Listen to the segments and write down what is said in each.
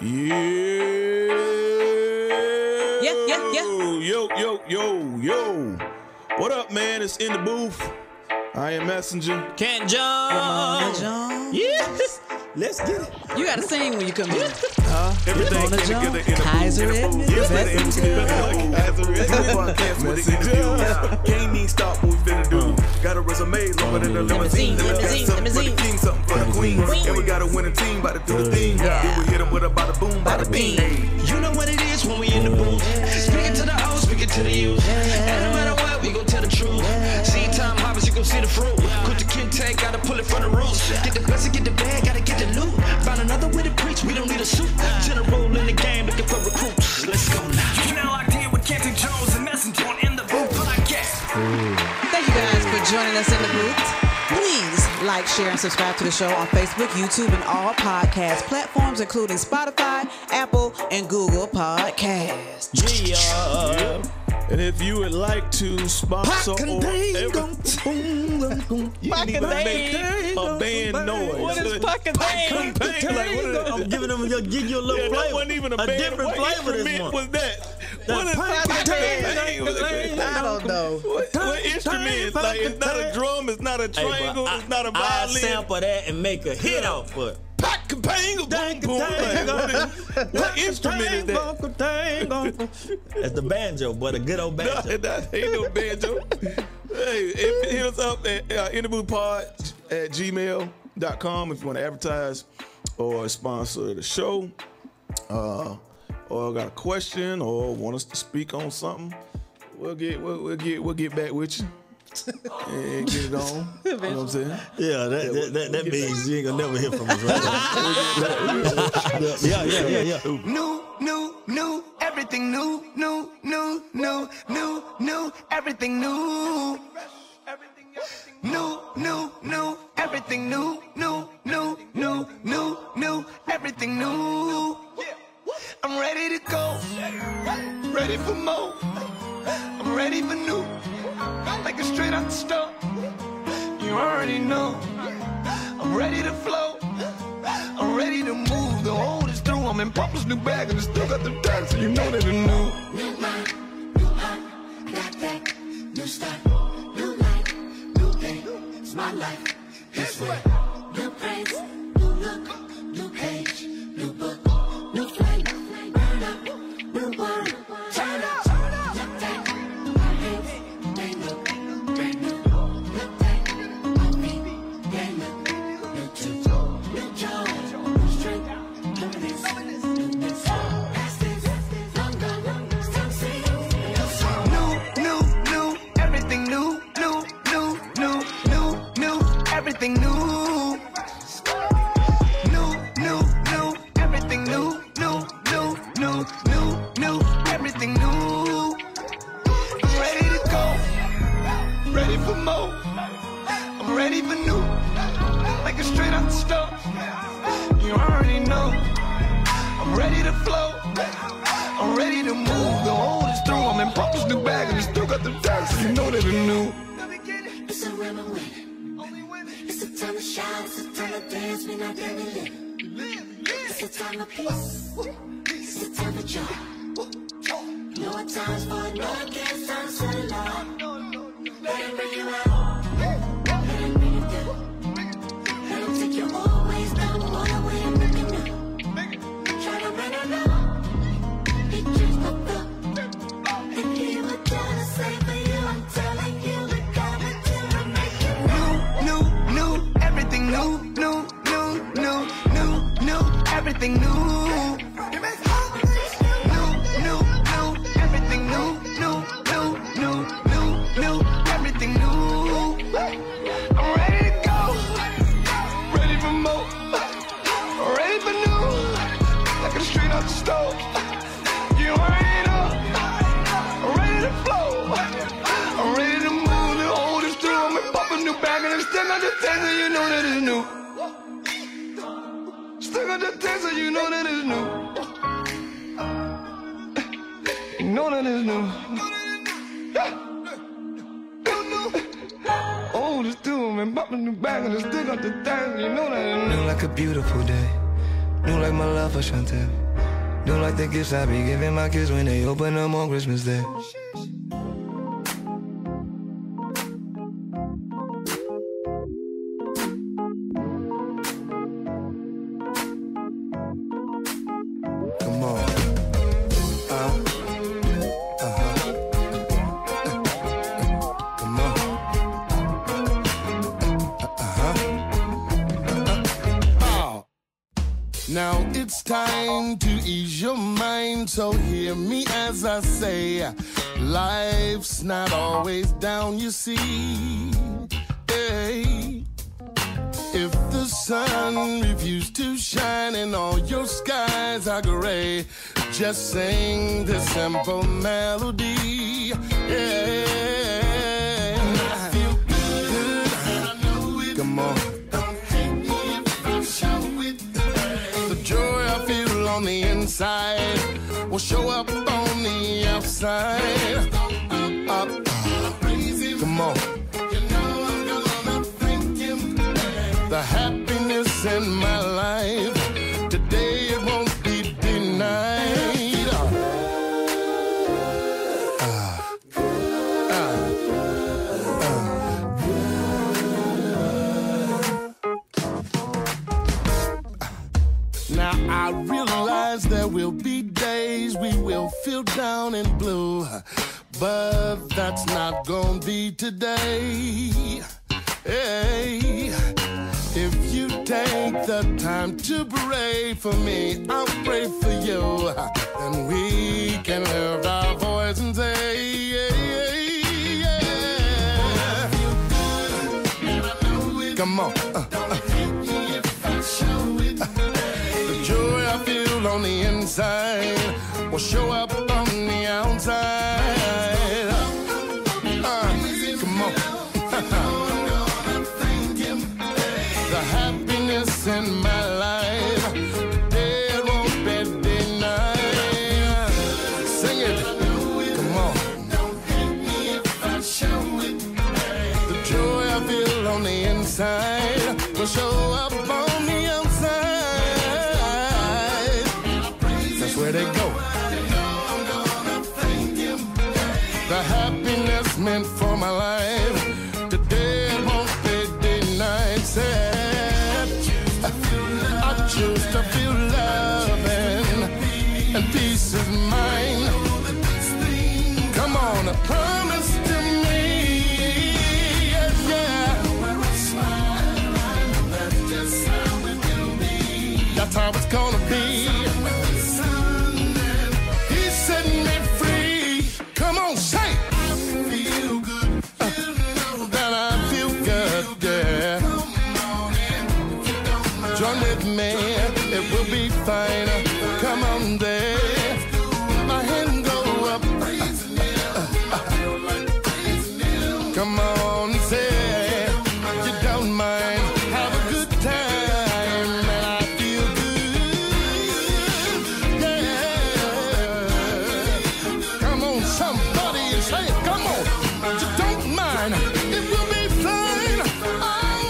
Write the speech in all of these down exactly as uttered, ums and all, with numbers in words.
Yeah. Yeah, yeah, yeah. Yo, yo, yo, yo. What up, man? It's In the Booth. I am Messenger. Can't jump. Jump. Yes. Let's get it. You gotta sing when you come in. Huh? Everything Wanna came jump? together in the Kaiser booth. Edmund, Yes, Messenger. Kaiser Edmund. Messenger. Can't even stop what we finna do. Got a resume longer than a limousine. Limousine, Got something for the limousine. king, something for the queen. And we got a winning team, about to do the thing. Then we hit them with a bada boom, bada bing. You know what it is when we in the booth. Speaking to the old, speaking to the youth. And no matter what, we gon' tell the truth. See time harvest, you gon' see the fruit. Put the kid tag, gotta pull it from the roots. Get the blessing, get the bag, gotta get the loot. Found another way to preach, we don't need a suit. General in the game, looking for recruits. Let's go now. You know I did with Kenton Jones and Messenger on In the Booth podcast. Thank you guys for joining us in the booth. Please like, share, and subscribe to the show on Facebook, YouTube, and all podcast platforms, including Spotify, Apple, and Google Podcasts. Yeah. And if you would like to sponsor or ever, you need to make a band noise. What is Pucka Dang? Like, what is I'm giving them, give you a little Yeah, that flavor. wasn't even a, a band. different What flavor this instrument one. was that? What is Pucka Pucka Dang? Dang? I don't know. What, what instrument? Like, it's not a drum, it's not a Hey, but triangle, I, it's not a I violin. sample that and make a hit off for it. Pack bang, boom, Dang, boom. dang, Like, what, is, what instrument is that? That's the banjo, but a good old No, banjo. that ain't no banjo. Hey, if, hit us up at uh, intheboothpod at gmail dot com if you want to advertise or sponsor the show, uh, or got a question or want us to speak on something. We'll get we'll, we'll get we'll get back with you and get it on. You know what I'm saying? Yeah, that that, that, that means you ain't gonna never hear from us, right? yeah, yeah, yeah, yeah. New, new, new, everything new, new, new, new, new, new, everything new. New, new, new, everything new, new, new, new, new, new, everything new. I'm ready to go, ready for more. I'm ready for new, like a straight out the store. You already know. I'm ready to flow. I'm ready to move. The old is through. I'm in Papa's new bag and it's still got the tag, so you know that it's new. New mind, new heart, got that new start, new life, new day. It's my life, this way. New praise, new look, new page, new book, new flame, burn up, new word, turn up. Look back, my hands, they look brand new. Look back, on me, they look new too. New joy, new strength, newness, newness. Past this, long gone, still see. New, new, new, everything new, new, new, new, new, new, everything new. New, new, new, everything new, new, new, new, new, new, everything new. I'm ready to go, ready for more. I'm ready for new, like a straight out the store. You already know. I'm ready to flow. I'm ready to move. The old is through. I'm in Papa's new bag and it's still got the tag, so you know that it's new. It's a rhythm winning. It's a time to shout, it's a time to dance, we not there to live. It's a time of peace. It's a time for joy. No times for no against times for the Lord. Let him bring you out. Let him bring you down. Let him take your old ways down, all the way and make it new. Try to run along. He just woke up. And he would tell to say for you, I'm telling you, we gotta do to make it new. New, new, everything new, new, new, new, new, new, everything new. New, new, new, everything new, new, new, new, new, new, everything new. I'm ready to go, ready for more, I'm ready for new, like a straight out the stove. You already know, I'm ready to flow, I'm ready to move. The old is through, I'm in Papa's new bag and it's still got the taste, so you know that it's new. Still got the taste, so you know that it's new. You know that it's new. Old is through, I'm in Papa's new bag and it's still got the taste, so you know that it's new. New like a beautiful day, new like my love for Chantel. Don't like the gifts I be giving my kids when they open them on Christmas Day. Come on. Uh, uh-huh. Come on. Uh-huh. Uh-uh. Now it's time to ease your mind, so hear me as I say, life's not always down, you see. Hey. If the sun refused to shine and all your skies are gray, just sing this simple melody. Yeah. I feel good, and I know it. Come on. Don't hate me if I show it. The joy I feel on the inside will show up on the outside. Up, up. Come on. The happiness in my life, today it won't be denied. Uh, uh, uh. Now I realize there will be days we will feel down and blue, but that's not gonna be today. Hey. If you take the time to pray for me, I'll pray for you, and we can lift our voice and say, yeah, yeah, yeah. Come on. Uh, uh. The joy I feel on the inside will show up on the outside. Uh, come on. The happiness in my life, today it won't be denied. Sing it, come on. Don't hate me if I show it. The joy I feel on the inside will show up on the outside. That's where they go. The happiness meant for my life, today it won't be denied. Say, I choose to feel love and, and peace is mine. Come on, a promise to me, yeah, yeah. That's how it's gonna be. He set me free. Come on, say. I feel good. Uh, that I feel good, yeah. Join with me, it will be fine. Come on there, my hand go up. Come on, say you don't mind. Have a good time, and I feel good. Yeah. Come on, somebody, say it. Come on, you don't mind. It will be fine. Oh,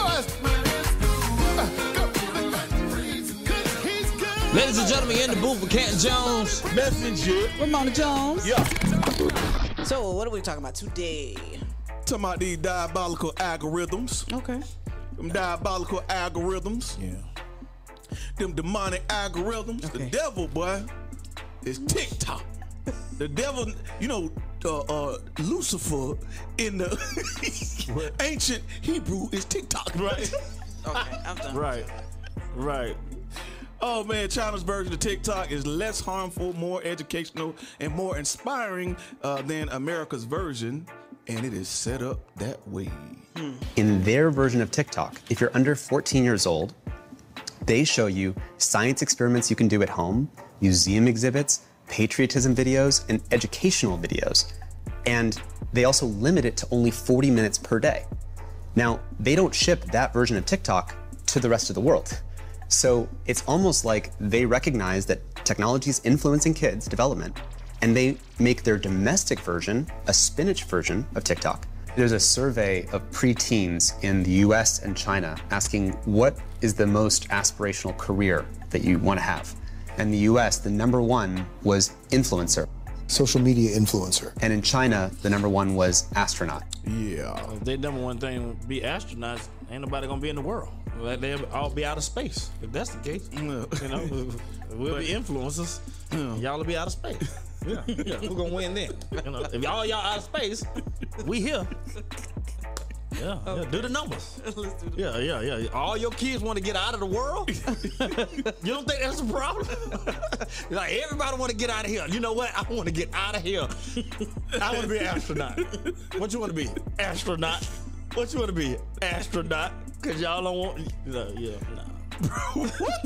Ladies and gentlemen, in the booth with Canton Jones. Messenger. Ramona Jones. Yeah. So, what are we talking about today? Talking about these diabolical algorithms. Okay. Them diabolical algorithms. Yeah. Them demonic algorithms. Okay. The devil, boy, is TikTok. The devil, you know, uh, uh, Lucifer in the ancient Hebrew is TikTok, right? Okay, I'm done. Right. Right. Oh man, China's version of TikTok is less harmful, more educational, and more inspiring uh, than America's version, and it is set up that way. In their version of TikTok, if you're under fourteen years old, they show you science experiments you can do at home, museum exhibits, patriotism videos, and educational videos. And they also limit it to only forty minutes per day. Now, they don't ship that version of TikTok to the rest of the world. So it's almost like they recognize that technology is influencing kids' development, and they make their domestic version a spinach version of TikTok. There's a survey of preteens in the U S and China asking what is the most aspirational career that you want to have. In the U S, the number one was influencer. Social media influencer. And in China, the number one was astronaut. Yeah. If their number one thing would be astronauts, ain't nobody gonna be in the world. Like, they'll all be out of space. If that's the case, you know, we'll be influencers. Y'all will be out of space. Yeah, yeah. Who gonna win then? You know, if y'all y'all out of space, we here. Yeah, yeah, do the numbers. Let's do the Yeah, yeah, yeah. All your kids want to get out of the world. You don't think that's a problem? Like, everybody want to get out of here. You know what? I want to get out of here. I want to be an astronaut. What you want to be? Astronaut. What you want to be? Astronaut. Cause y'all don't want. You know, yeah, nah. What?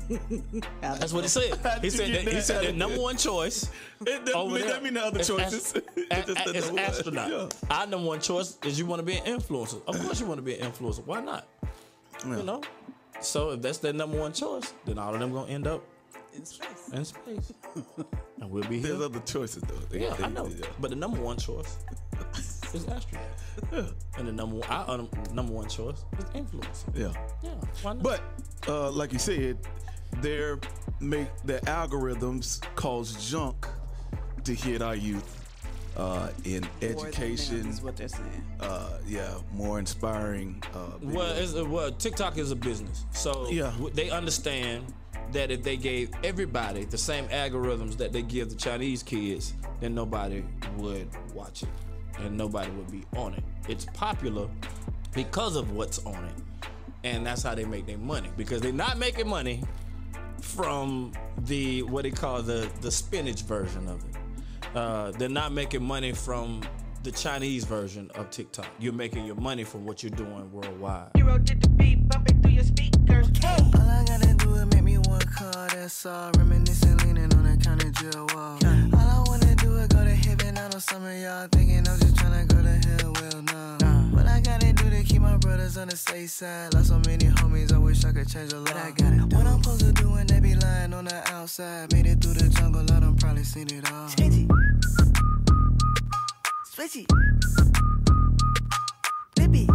That's what he said. He said that, he said that number one choice. It doesn't over mean, there that mean the other is choices. as- It's just the It's number one. astronaut. Yeah. Our number one choice is you want to be an influencer. Of course you want to be an influencer. Why not? Yeah. You know. So if that's their number one choice, then all of them gonna end up in space. in space, and we'll be There's here. other choices though. They- Yeah, they- I know. yeah. But the number one choice is astronaut, and the number one, our um, number one choice is influencer. Yeah. Yeah, why not? But uh, like you said, their make the algorithms cause junk to hit our youth uh, in More than them education. is what they're saying. Uh, yeah, more inspiring. Uh, Well, videos. it's, uh, well, TikTok is a business, so Yeah. w- they understand that if they gave everybody the same algorithms that they give the Chinese kids, then nobody would watch it and nobody would be on it. It's popular because of what's on it, and that's how they make their money. Because they're not making money from the what they call the the spinach version of it. Uh, they're not making money from the Chinese version of TikTok. You're making your money from what you're doing worldwide. Hero did the beat, bumping through your speakers. All I gotta do is make me one call, that's all. Reminiscing, leaning on the county jail wall. All I wanna do is go to heaven. I know some of y'all thinking I'm just tryna go to hell. Well, no. What I gotta do to keep my brothers on the safe side? Lost so many homies, I wish I could change a lot. I gotta do what I'm supposed to do when they be lying on the outside. Made it through the jungle, I done probably seen it all. Switchy. Switchy. Flippy.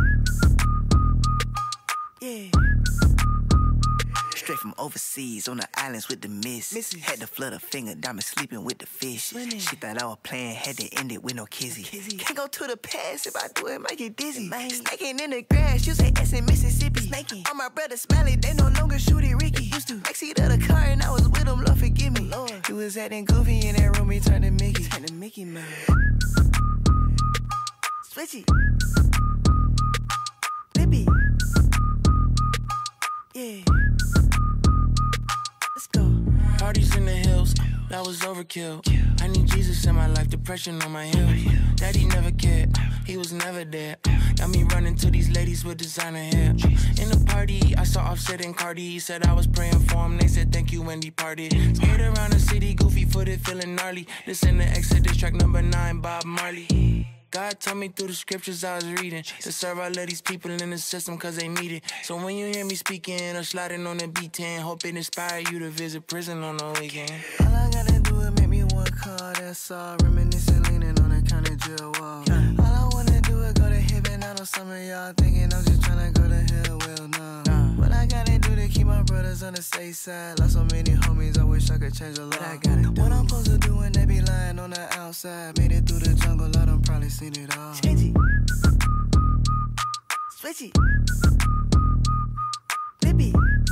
Yeah. Straight from overseas on the islands with the miss. Missus. Had to flood a finger, diamond sleeping with the fish. Running. She thought I was playing, had to end it with no kizzy. kizzy. Can't go to the past, if I do it, might get dizzy. Snaking in the grass, you say S in Mississippi. Snaking. All my brothers Smiley, they no longer shoot it Ricky. Used to backseat of the car and I was with him, Lord forgive me. Lord. He was acting goofy in that room, he turned to Mickey. Turned to Mickey, man. Switchy. Flippy. Yeah. Let's go. Parties in the hills, that was overkill. I need Jesus in my life, depression on my heel. Daddy never cared, he was never there. Got me running to these ladies with designer hair. In the party, I saw Offset and Cardi. He said I was praying for him, they said thank you when he partied. Skate around the city, goofy footed, feeling gnarly. Listen to Exodus track number nine, Bob Marley. God told me through the scriptures I was reading to serve all of these people in the system cause they need it. So when you hear me speaking or sliding on the B ten, hope it inspire you to visit prison on the weekend. All I gotta do is make me one call, that's all. Reminiscing, leaning on the county jail wall. All I wanna do is go to heaven. I know some of y'all thinking I'm just tryna go to hell. Well, no. What I gotta do to keep my brothers on the safe side? Lost so many homies, I wish I could change a lot. I gotta do what I'm supposed to do when they be lying on the outside. Made it through the jungle, I done probably seen it all. Switchy. Switchy. Flippy.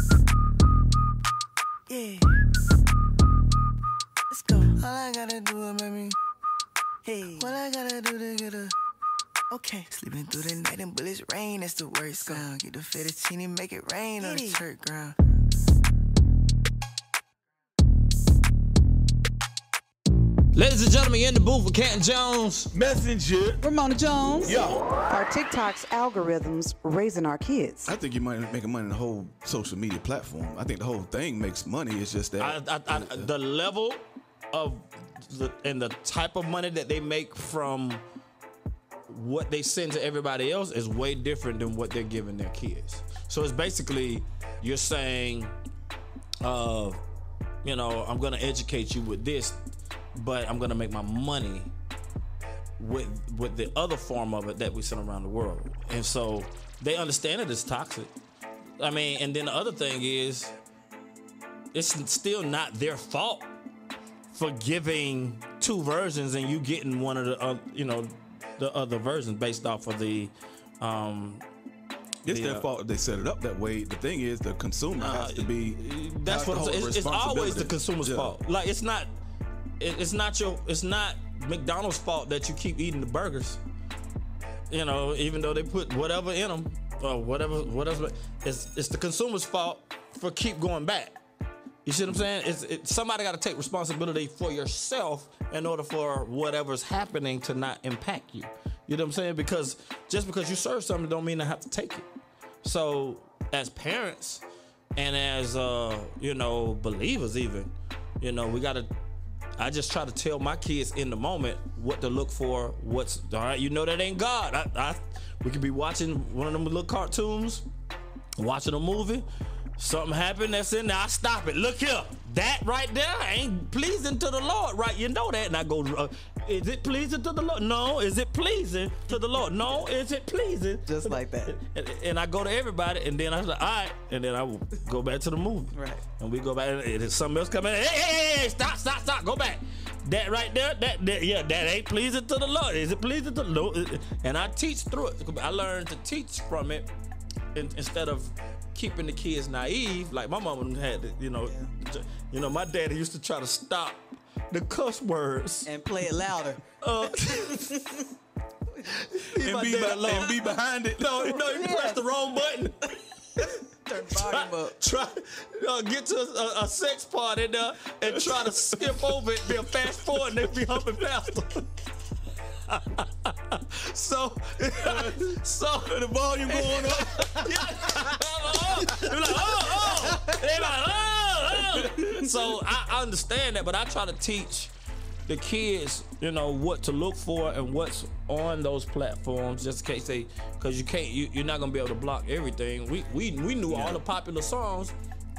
Yeah. Let's go. All I gotta do is make me. Hey. What I gotta do to get a. Okay. Sleeping through the night and bullets rain, that's the worst sound. Get the fettuccine, make it rain on the church ground. Ladies and gentlemen, you're in the booth with Canton Jones. Messenger. Ramona Jones. Yo. Are TikTok's algorithms raising our kids? I think you might make money in the whole social media platform. I think the whole thing makes money. It's just that I, I, I, the level of the, and the type of money that they make from what they send to everybody else is way different than what they're giving their kids. So it's basically you're saying, uh, you know, I'm gonna educate you with this, but I'm gonna make my money with with the other form of it that we send around the world. And so they understand it is toxic. I mean, and then the other thing is, it's still not their fault for giving two versions and you getting one of the, uh, you know, the other versions based off of the. Um, It's the, their uh, fault if they set it up that way. The thing is, the consumer uh, has to be. That's has what to I'm hold saying. It's, it's always the responsibility. consumer's Yeah. fault. Like it's not, it, it's not your, it's not McDonald's fault that you keep eating the burgers. You know, even though they put whatever in them or whatever, whatever, it's it's the consumer's fault for keep going back. You see what I'm saying? It's it, somebody got to take responsibility for yourself in order for whatever's happening to not impact you. You know what I'm saying? Because just because you serve something don't mean I have to take it. So as parents and as uh, you know, believers even, you know, we gotta I just try to tell my kids in the moment what to look for, what's all right, you know that ain't God. I, I we could be watching one of them little cartoons, watching a movie, something happen that's in there, I stop it. Look here, that right there ain't pleasing to the Lord, right? You know that. And I go, uh, is it pleasing to the Lord? No. Is it pleasing to the Lord? No. Is it pleasing? Just like that. And, and I go to everybody, and then I was like, all right, and then I will go back to the movie. Right. And we go back, and there's something else coming. Hey, hey, hey, hey, stop, stop, stop, go back. That right there, that, that yeah, that ain't pleasing to the Lord. Is it pleasing to the Lord? And I teach through it. I learned to teach from it in, instead of keeping the kids naive, like my mama had, to, you know, yeah. you know, my daddy used to try to stop the cuss words and play it louder. Uh, and, be be and be behind it. No, no, you yeah. press the wrong button. Turn volume up. Try, uh, get to a, a sex part in there and try to skip over it. They'll fast forward and they'll be humping faster. so, so the volume going up. Yeah. They're like, oh, oh. They're like, oh, oh. So I, I understand that, but I try to teach the kids, you know, what to look for and what's on those platforms, just in case they, because you can't, you, you're not gonna be able to block everything. We we we knew yeah. all the popular songs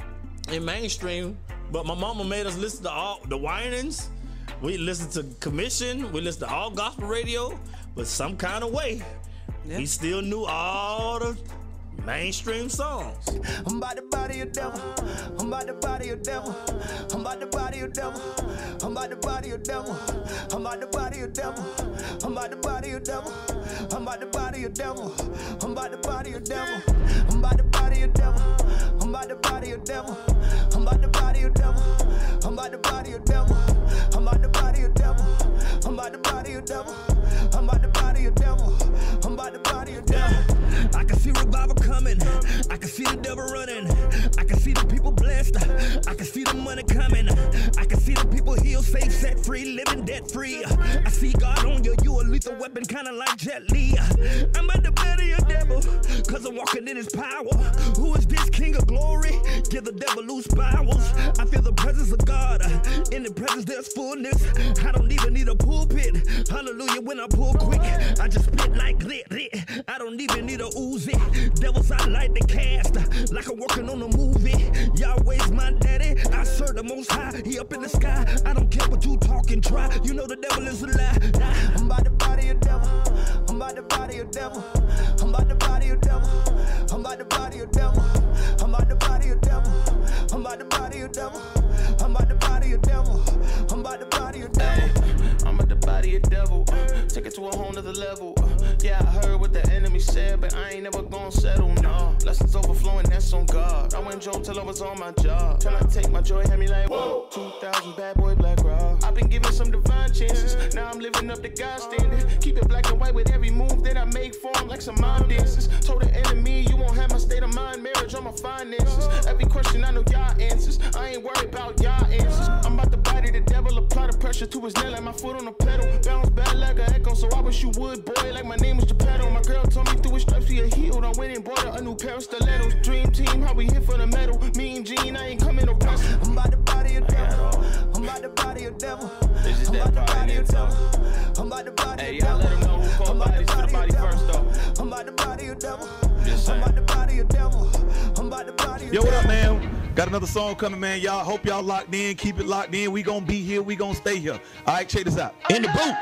in mainstream, but my mama made us listen to all the Winans. We listened to Commission, we listened to all gospel radio, but some kind of way, yep. we still knew all the mainstream songs. I'm about to body a devil. I'm about to body a devil. I'm about to body a devil. I'm about to body a devil. I'm about to body a devil. I'm about to body a devil. I'm about to body a devil. I'm about to body a devil. I'm about to body a devil. I'm about to body a devil. I'm about to body a devil. I'm about to body a devil. I'm about to body a devil. I'm about to body a devil. I'm about to body a devil. I'm about to body a devil. I can see revival coming. I can see the devil running. I can see the people blessed. I can see the money coming. I can see the people healed, safe, set free, living debt free. I see God on you. You a lethal weapon, kind of like Jet Li. I'm at the bed of your devil, cause I'm walking in his power. Who is this King of glory? Give the devil loose bowels. I feel the presence of God. In the presence there's fullness. I don't even need a pulpit. Hallelujah, when I pull quick, I just spit like lit, lit. I don't even need a Uzi. Devils I like to cast, like I'm working on a movie. Yahweh's my daddy. I serve the Most High. He up in the sky. I don't care what you talking, try. You know the devil is a lie. I'm about to body a devil. I'm about to body a devil. I'm about to body a devil. I'm about to body a devil. I'm about to body a devil. I'm about to body a devil. I'm about to body a devil. I'm about to body a devil. I'm about to body a devil. Uh, take it to a whole nother level. Uh, yeah, I heard what the enemy said, but I ain't never gonna settle. No, lessons overflowing, that's on God. I went joke till I was on my job. Till I take my joy, had me like, whoa. two thousand bad boy black rock. I've been given some divine chances. Now I'm living up to God's standard. Keep it black and white with every move that I make for him, like some mind dances. Told the enemy, you won't have my state of mind, marriage on my finances. Every question I know y'all answers. I ain't worried about y'all answers. I'm about to body the devil, apply the pressure to his nail like my foot on the pedal. Bounce back like an echo, so I wish you would, boy, like my name was Geppetto. My girl told me through his stripes we are healed. I went and bought her a new pair of stilettos. Dream team, how we hit for the medal. Me and Gene, I ain't coming to rest. I'm about to body a devil. I'm about to body a devil. I'm about to body a devil. I'm about to body a devil. Hey, y'all let him know who called bodies to the body first, though. I'm about to body a devil. I'm about to body a devil. I'm about to body a devil. Yo, what up, man? Got another song coming, man. Y'all hope y'all locked in. Keep it locked in. We gonna be here. We gonna stay here. All right, check this out. In the booth.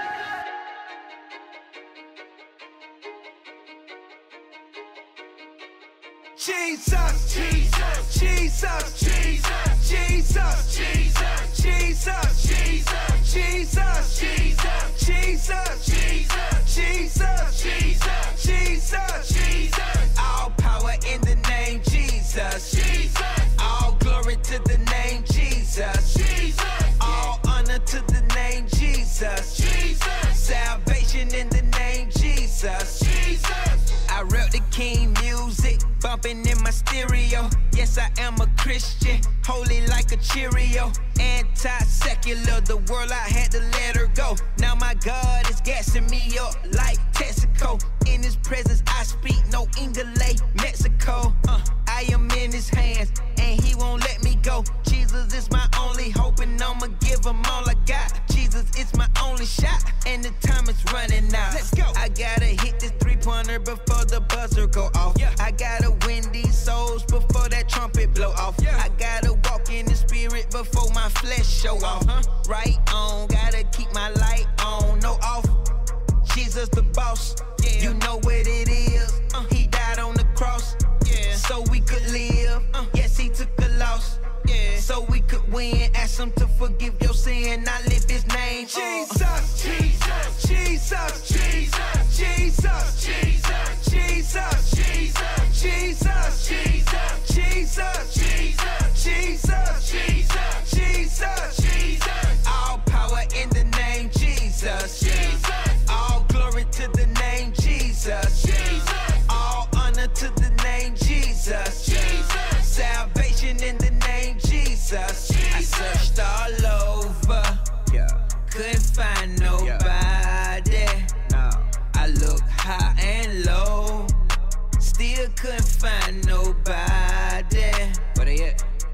Jesus, Jesus, Jesus, Jesus, Jesus, Jesus, Jesus, Jesus, Jesus, Jesus, Jesus, Jesus, Jesus, Jesus, Jesus. All power in the name Jesus. Jesus. All glory to the name Jesus. Jesus. All honor to the name Jesus. Jesus. Salvation in the name Jesus. Jesus. I wrote the King music, bumping in my stereo. Yes, I am a Christian, holy like a Cheerio. Anti-secular, the world I had to let her go. Now my God is gassing me up like Texaco. In his presence I speak no English, Mexico. Uh, I am in his hands and he won't let me go. Jesus is my only hope and I'ma give him all I got. Jesus is my only shot and the time is running out. Let's go. I gotta hit this three-pointer before the buzzer go off. Yeah. I gotta win these souls before that trumpet blow off. Yeah. I gotta walk in the spirit before my flesh show off. Uh-huh. Right on, gotta keep my light on, no off. Jesus the boss, yeah. You know what it is. Uh, he died on the cross, yeah. So we could live. Uh, yes, he took a loss, yeah. So we could win. Ask him to forgive your sin. I lift his name. Jesus, uh, Jesus, Jesus, Jesus, Jesus, Jesus, Jesus, Jesus, Jesus, Jesus, Jesus, Jesus, Jesus, Jesus, Jesus, Jesus. All power in the name Jesus. Jesus. All glory to the name Jesus. Jesus. All honor to the name Jesus. Jesus. Salvation in the name Jesus. I searched all over, yeah. Couldn't find nobody. No. I looked high and low, still couldn't find nobody. What are you?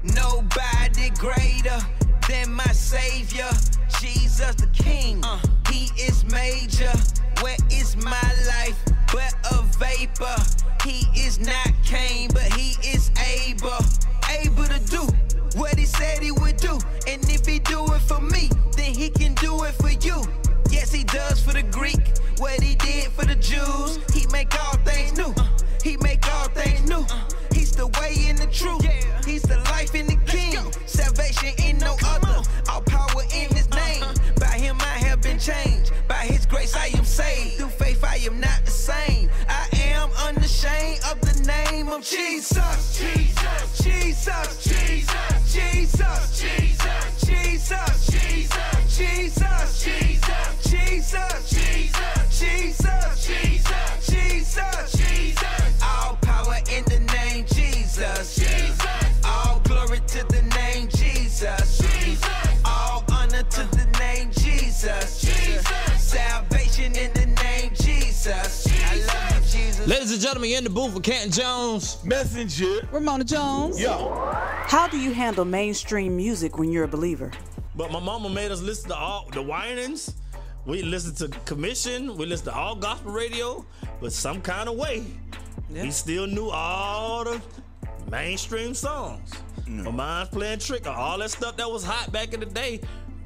Nobody greater than my Savior, Jesus the King. Uh, he is major. Where is my life but a vapor? He is not Cain, but he is able, able to do what he said he would do. And if he do it for me, then he can do it for you. Yes, he does for the Greek what he did for the Jews. He make all things new. Uh, he make all things new. Uh, he's the way and the truth. Yeah. He's the life and the King. Salvation in no other. All power in his name. Uh-huh. By him I have been changed. By his grace I am saved. Through faith I am not the same. I am unashamed of the name of Jesus. Jesus, Jesus, Jesus, Jesus, Jesus, Jesus, Jesus, Jesus, Jesus, Jesus, Jesus, Jesus, Jesus, Jesus, Jesus. All power in the name Jesus. Jesus. All glory to the name Jesus. Jesus. All honor to the name Jesus. Jesus. Salvation in the name Jesus. I love you, Jesus. Ladies and gentlemen, you're in the booth with Canton Jones. Messenger. Ramona Jones. Yo. How do you handle mainstream music when you're a believer? But my mama made us listen to all the whinings. We listen to Commission. We listen to all gospel radio. But some kind of way, yeah. we still knew all the mainstream songs. Mm. My mind's playing trick on all that stuff that was hot back in the day,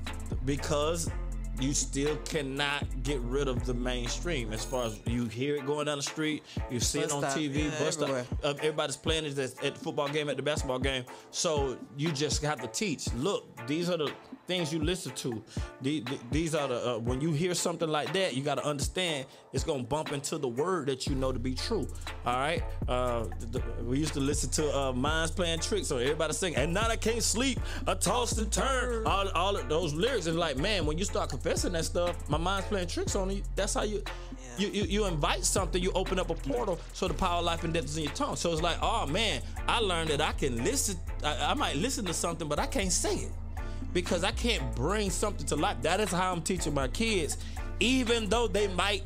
because you still cannot get rid of the mainstream. As far as you hear it going down the street, you see bus it on stop, T V, yeah, bus stop. Uh, everybody's playing it at the football game, at the basketball game. So you just have to teach. Look, these are the things you listen to. These are the uh, when you hear something like that, you got to understand it's gonna bump into the word that you know to be true. All right. Uh, the, we used to listen to uh, Minds Playing Tricks, so everybody sing. At night I can't sleep, I toss and turn. All, all of those lyrics, and like, man, when you start confessing that stuff, my mind's playing tricks on you. That's how you, yeah. you, you, you invite something. You open up a portal, so the power of life and death is in your tongue. So it's like, oh man, I learned that I can listen. I, I might listen to something, but I can't say it, because I can't bring something to life. That is how I'm teaching my kids, even though they might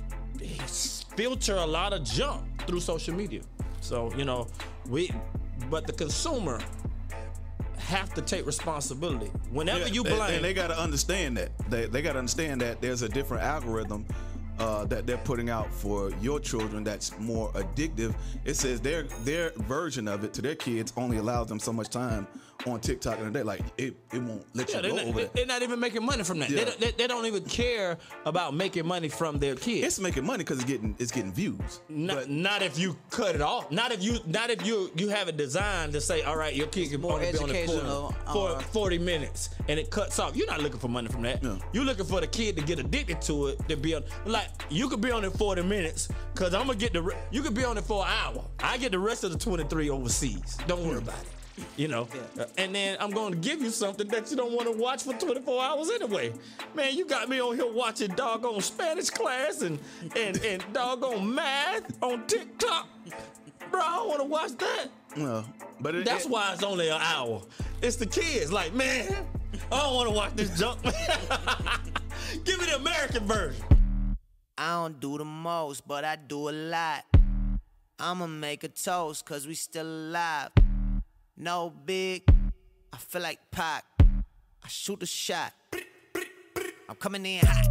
filter a lot of junk through social media. So, you know, we, but the consumer have to take responsibility. Whenever yeah, you blame. And they got to understand that. They, they got to understand that there's a different algorithm uh, that they're putting out for your children that's more addictive. It says their their version of it to their kids only allows them so much time on TikTok and they like it, it won't let Yeah, you they're go not, over that. they're not even making money from that. Yeah. They, don't, they, they don't even care about making money from their kids. It's making money because it's getting it's getting views. Not, But not if you cut it off. Not if you not if you you have it designed to say, all right, your kid can more only be on it educational, for, uh, for forty minutes, and it cuts off. You're not looking for money from that. No. You're looking for the kid to get addicted to it. To be on, like you could be on it forty minutes, cause I'm gonna get the. Re- you could be on it for an hour. I get the rest of the twenty-three overseas. Don't worry about it. You know, Yeah. Uh, and then I'm going to give you something that you don't want to watch for twenty-four hours anyway. Man, you got me on here watching doggone Spanish class and and, and doggone math on TikTok. Bro, I don't want to watch that. no, but it, That's it, why it's only an hour. It's the kids. Like, man, I don't want to watch this junk. Give me the American version. I don't do the most, but I do a lot. I'ma make a toast, cause we still alive. No big, I feel like Pac. I shoot a shot. I'm coming in hot.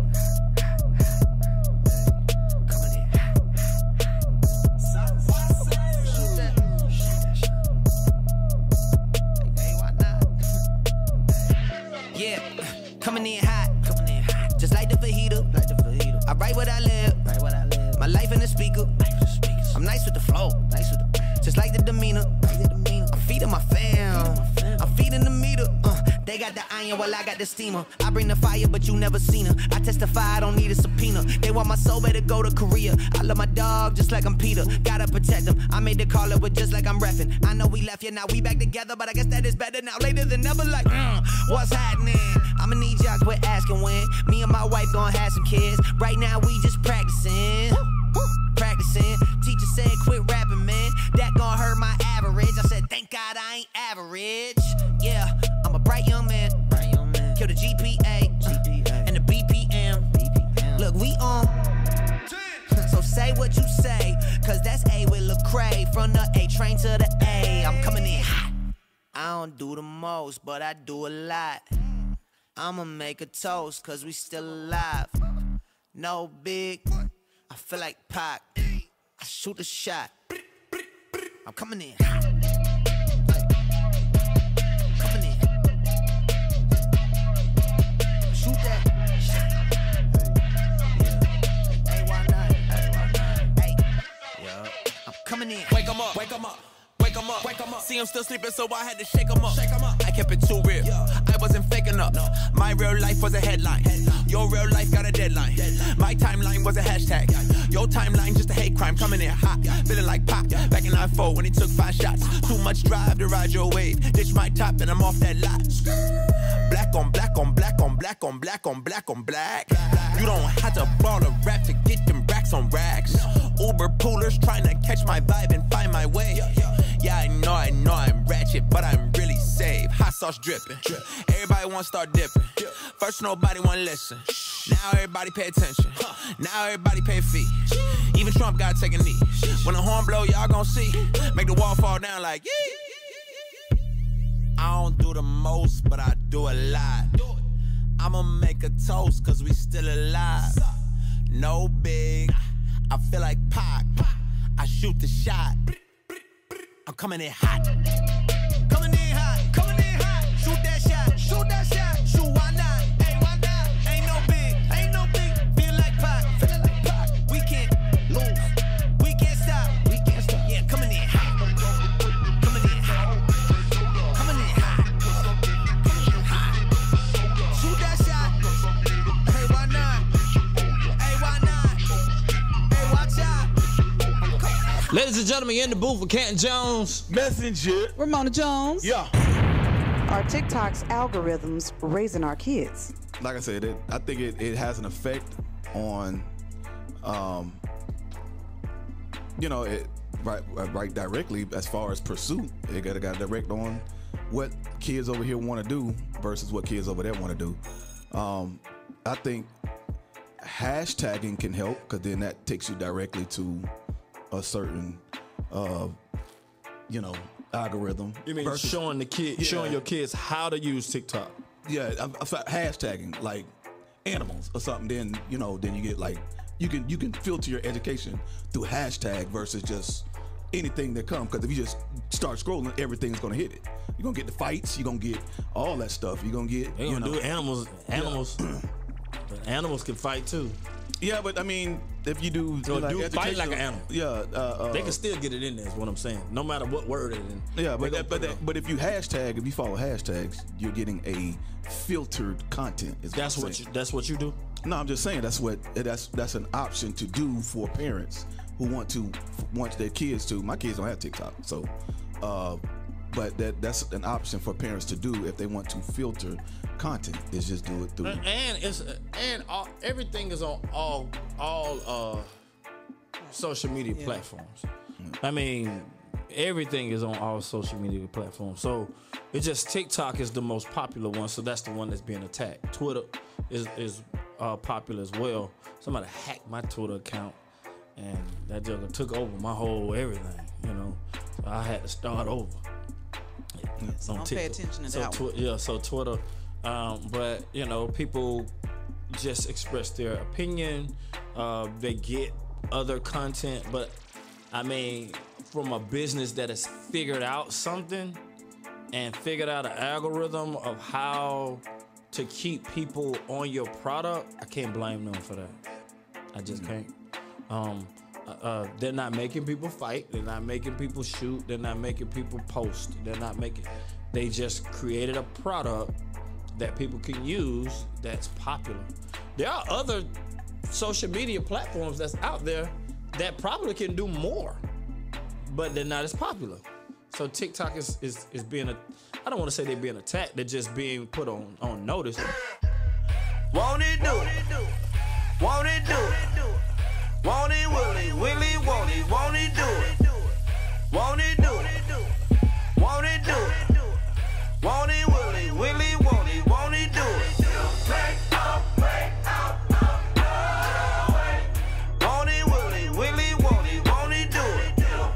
Coming in hot. Shoot that. Hey, why not? Yeah, coming in hot. Coming in hot. Just like the fajita. Like the fajita. I write what I live. Write what I live. My life in the speaker. I'm nice with the flow. Nice with the. Just like the demeanor. I'm feeding my fam. I'm feeding the meter. Uh, they got the iron while I got the steamer. I bring the fire, but you never seen her. I testify, I don't need a subpoena. They want my soul, better go to Korea. I love my dog just like I'm Peter. Gotta protect him. I made the call up with just like I'm reffing. I know we left, yeah, now we back together, but I guess that is better now. Later than never, like, uh, what's happening? I'ma need y'all quit asking when. Me and my wife gonna have some kids. Right now, we just practicing. Practicing. Teacher said quit rapping, man. That gon' hurt my average. I said, thank God I ain't average. Yeah, I'm a bright young man. Bright young man. Kill the G P A, G P A. And the B P M. B P M. Look, we on. So say what you say, cause that's A with Lecrae. From the A train to the A. I'm coming in hot. I don't do the most, but I do a lot. I'ma make a toast, cause we still alive. No big, I feel like Pac. I shoot a shot. I'm coming in hot. Coming in. Shoot that shot. Hey, why not? Hey, why not? Hey. Yeah. I'm coming in. Wake 'em up, wake 'em up. Wake 'em up, wake 'em up. See him still sleeping, so I had to shake 'em up. Shake 'em up. I kept it too real. Yeah. I wasn't faking up. No. My real life was a headline. headline. Your real life got a deadline. deadline. My timeline was a hashtag. Yeah. Your timeline just a hate crime. Coming in hot, yeah. Feeling like Pop. Yeah. Back in nine four when he took five shots. Too much drive to ride your wave. Ditch my top and I'm off that lot. Black on black on black on black on black on black on black. black. You don't have to ball a rap to get them racks on racks. No. Uber poolers trying to catch my vibe and find my way. Yeah, yeah. Yeah, I know, I know I'm ratchet, but I'm really safe. Hot sauce dripping. Drip. Everybody wanna start dipping. Drip. First, nobody wanna listen. Now everybody pay attention. Huh. Now everybody pay a fee. Even Trump gotta take a knee. When the horn blow, y'all gon' see. Make the wall fall down like yee. I don't do the most, but I do a lot. I'ma make a toast, cause we still alive. No big, I feel like Pac. I shoot the shot. I'm coming in hot. Coming in hot, coming in hot. Shoot that shot, shoot that shot. Shoot, why not? Hey, why not? Ain't no big, ain't no big. Feel like Pac, feel like Pac. We can't lose, we can't stop, we can't stop. Yeah, coming in hot. Coming in hot. Coming in hot. Coming in hot. Shoot that shot. Hey, why not? Hey, why not? Hey, watch out. Ladies and gentlemen, in the booth with Canton Jones. Messenger. Ramona Jones. Yeah. Are TikTok's algorithms raising our kids? Like I said, it, I think it, it has an effect on, um, you know, it right right directly as far as pursuit. It got got direct on what kids over here want to do versus what kids over there want to do. Um, I think hashtagging can help because then that takes you directly to a certain, uh, you know, algorithm. You mean versus, showing the kid, yeah. showing your kids how to use TikTok? Yeah, I, I, hashtagging like animals or something. Then you know, then you get like you can you can filter your education through hashtag versus just anything that comes. Because if you just start scrolling, everything's gonna hit it. You're gonna get the fights. You're gonna get all that stuff. You're gonna get. They're you gonna know, do animals. Animals. But animals can fight too. Yeah, but I mean, if you do, So like, do fight like educational- an animal. Yeah, uh, uh, They can still get it in there. Is what I'm saying. No matter what word it in. Yeah, but they gonna that, but put it that, on. but if you hashtag, if you follow hashtags, you're getting a filtered content. Is That's I'm what saying. you. That's what you do. No, I'm just saying that's what that's that's an option to do for parents who want to want their kids to. My kids don't have TikTok, so. Uh, But that that's an option for parents to do if they want to filter content. Is just do it through. And it's and all, everything is on all all uh, social media Yeah. platforms. I mean, everything is on all social media platforms. So it's just TikTok is the most popular one. So that's the one that's being attacked. Twitter is is uh, popular as well. Somebody hacked my Twitter account, and that jugger took over my whole everything. You know, so I had to start over. So don't pay attention to so that twi- one. Yeah, so Twitter. Um, but, you know, people just express their opinion. Uh, they get other content. But, I mean, from a business that has figured out something and figured out an algorithm of how to keep people on your product, I can't blame them for that. I just can't. Um, Uh, uh, they're not making people fight. They're not making people shoot. They're not making people post. They're not making. They just created a product that people can use that's popular. There are other social media platforms that's out there that probably can do more, but they're not as popular. So TikTok is is, is being a. I don't want to say they're being attacked. They're just being put on on notice. Won't it do? Won't it do? Won't it, will it, will it, won't it, won't it do it? Won't it do? Won't it do? Won't it, will it, will it, won't it, won't it do it? Won't it, will it, will it, won't it, won't it do it?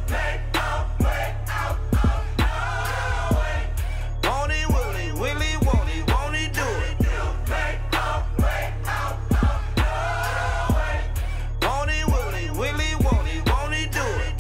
Won't it, will it, will it, won't it, won't it do it? Won't it, will it, will it, won't it, won't it do it?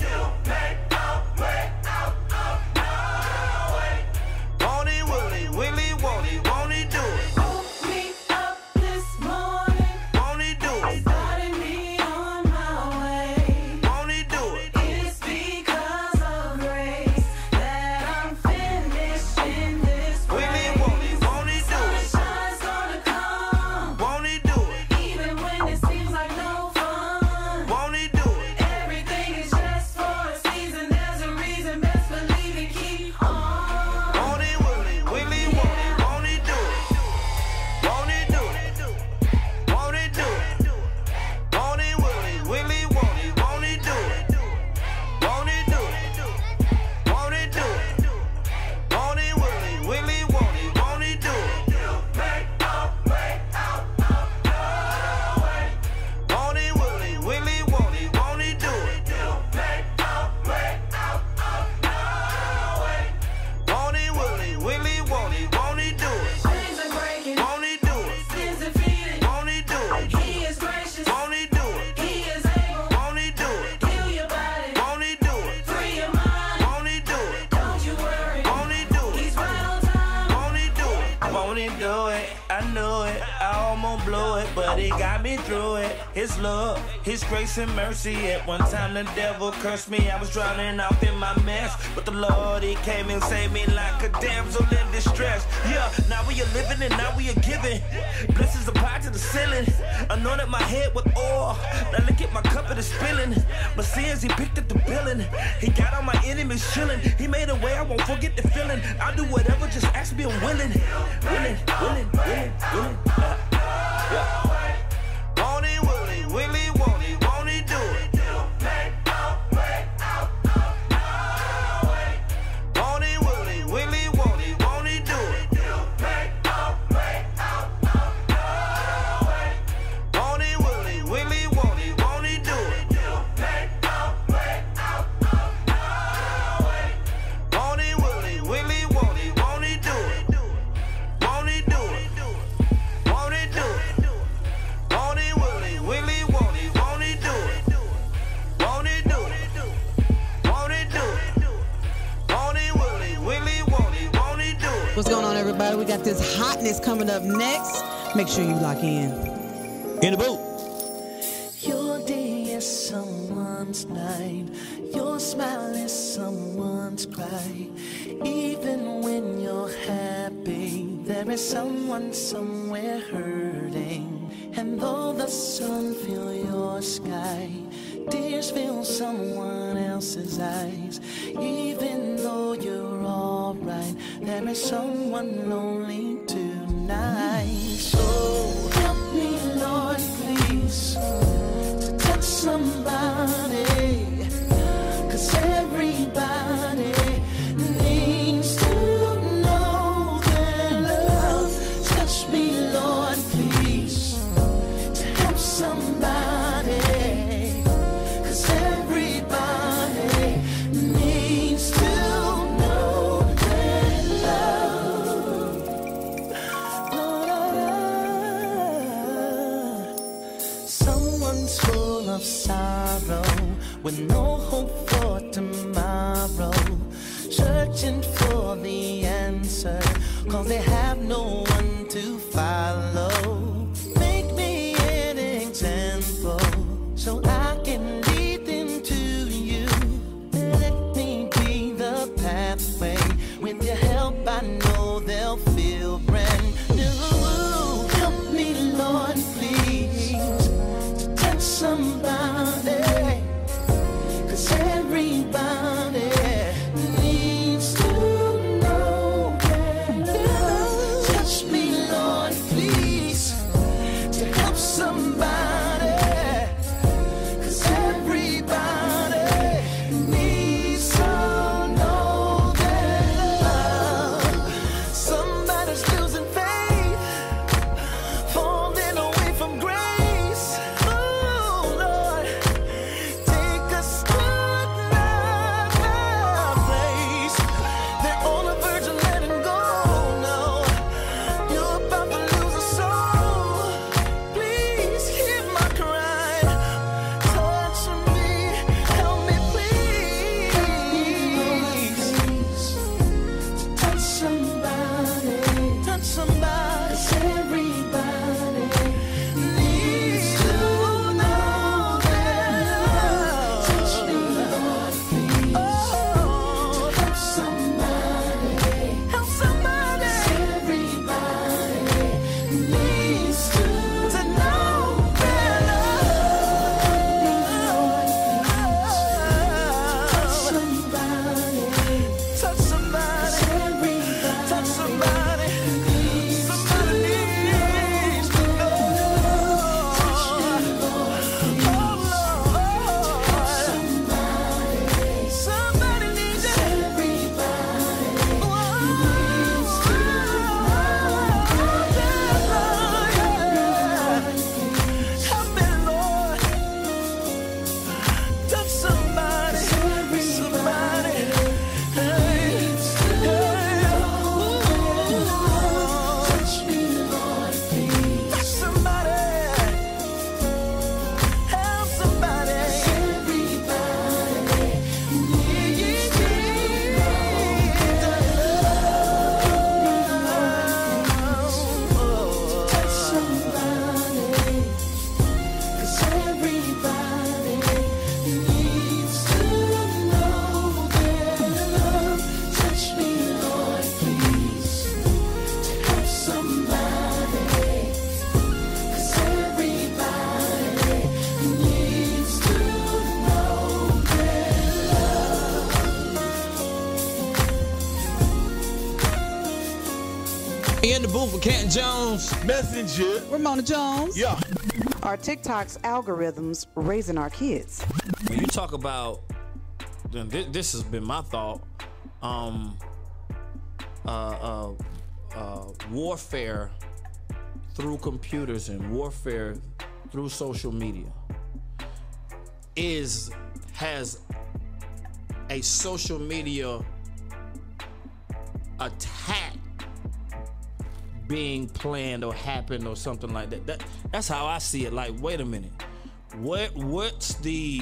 Won't it, will it, will it, won't it, won't it do it? Woke me up this morning, Won't it do it? started me on my way. Won't it do it? It's because of grace that I'm finishing this Will it, race. won't it, won't it do it? Sunshine's gonna come, Won't it do it? even when it seems like no fun. Won't it do it? Everything is just for a season. There's a reason. Best believe it. Keep on. Won't it, will it, will it, won't it, won't it do it? Won't it do it? Won't it do it? Won't it, will it, will it, won't it, won't it do it? Won't it do it? Won't it do it? Won't it, will it, will it, won't it, won't it do it? Won't it, will it, will it, won't it, won't it do it? Won't it, will it, will it, won't it, won't it do it? Chains are breaking. Won't it do it? Sins defeated. Won't it do it? He is gracious. Won't it do it? He is able. Won't it do it? Heal your body. Won't it do it? Free your mind. Won't it do it? Don't you worry. Won't it do it? He's right on time. Won't it do it? Won't it do it? I knew it. I almost blew it, but he got me through it. His love, his grace and mercy. At one time the devil cursed me. I was drowning off in my mess, but the Lord, he came and saved me like a damsel in distress. Yeah, now we are living and now we are giving. Blessings applied to the ceiling. Anointed my head with oil. Now look at my cup, it is spilling. My sins, he picked up the billing. He got all my enemies chilling. He made a way, I won't forget the feeling. I'll do whatever, just ask me, I'm willing. Willing, willing, willing, willing. Uh, yeah. Won't it, will it, will it, won't it, won't it do it? Won't it, will it, will it, won't it, won't it do it? Won't it, will it, will it, won't it, won't it do it? Won't it, will it, will it, won't it, won't it do it? Won't it do it? TikTok. This hotness coming up next. Make sure you lock in. In the booth. Your day is someone's night. Your smile is someone's cry. Even when you're happy, there is someone somewhere hurting. And though the sun fills your sky, tears fill someone else's eyes. Even though you're alright, there is someone lonely tonight. So help me, Lord, please, to touch somebody. 'Cause everybody needs to know their love. Touch me, Lord, please, to help somebody. 'Cause everybody needs to know their love. Someone's full of sorrow with no hope for tomorrow, searching for the answer, 'cause they have no one to follow. Make me an example so I can lead them to you. Let me be the pathway. With your help I know they'll feel brand new. Help me, Lord, please, to touch somebody. 'Cause everybody needs to know their love. Touch me, Lord, please, to help somebody. 'Cause everybody needs to know their love. Somebody's losing faith, falling away from grace. Oh, Lord, take us to another place. They're on the verge of letting go now. You're about to lose a soul. Please hear my cry. Touch me, help me, please. Touch somebody, touch somebody. 'Cause everybody needs to know their love. Touch me, Lord, please. Oh, to help somebody, help somebody. 'Cause everybody needs to to know their love. Touch somebody, touch somebody. 'Cause everybody, touch somebody. Somebody needs to know. Touch me, Lord, please. Oh, Lord, somebody, somebody needs it. Everybody needs to help me, Lord. Touch somebody, somebody. Hey, touch me, Lord, please. Touch somebody, help somebody. Everybody needs to touch somebody. 'Cause everybody needs to know their love. Touch me, Lord, please, to help somebody. 'Cause everybody needs to know their love. In the booth with Canton Jones. Messenger. Ramona Jones. Yeah. Are TikTok's algorithms raising our kids? When you talk about, then thi- this has been my thought, um, uh, uh, uh, warfare through computers and warfare through social media is has a social media attack being planned or happened or something like that. That that's how I see it. Like, wait a minute, what what's the